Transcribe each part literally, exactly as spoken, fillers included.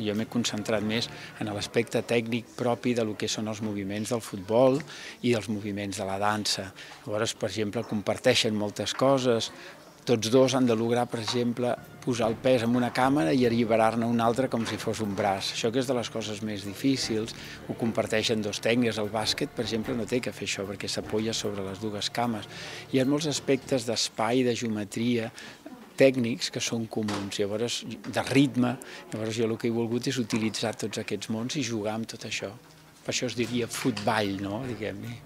Jo m'he concentrat més en l'aspecte tècnic propi del que són els moviments del futbol i dels moviments de la dansa. Llavors, per exemple, comparteixen moltes coses. Tots dos han de lograr, per exemple, posar el pes en una càmera i alliberar-ne una altra com si fos un braç. Això que és de les coses més difícils, ho comparteixen dos tècnics. El bàsquet, per exemple, no té que fer això perquè s'apoya sobre les dues cames. Hi ha molts aspectes d'espai, de geometria, tècnics que són comuns, llavors, de ritme. Llavors jo el que he volgut és utilitzar tots aquests mons i jugar amb tot això. Per això es diria futball, no?, diguem-ne.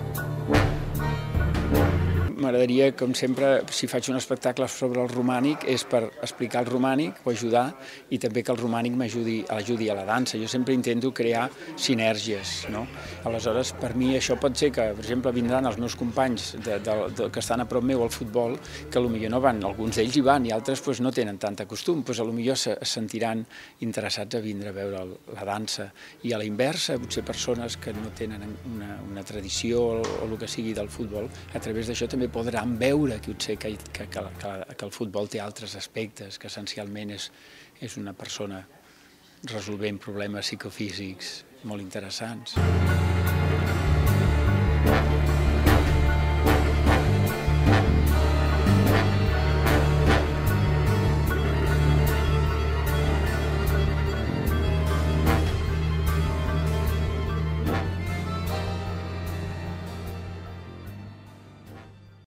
M'agradaria, com sempre, si faig un espectacle sobre el romànic, és per explicar el romànic o ajudar, i també que el romànic m'ajudi a la dansa. Jo sempre intento crear sinergies, no? Aleshores, per mi això pot ser que, per exemple, vindran els meus companys de, de, de, que estan a prop meu al futbol, que potser no van, alguns d'ells hi van i altres pues, no tenen tant costum, pues, potser se sentiran interessats a vindre a veure la dansa. I a la inversa, potser persones que no tenen una, una tradició o, o el que sigui del futbol, a través d'això també podran veure que, que, que, que el futbol té altres aspectes, que essencialment és, és una persona resolvent problemes psicofísics molt interessants.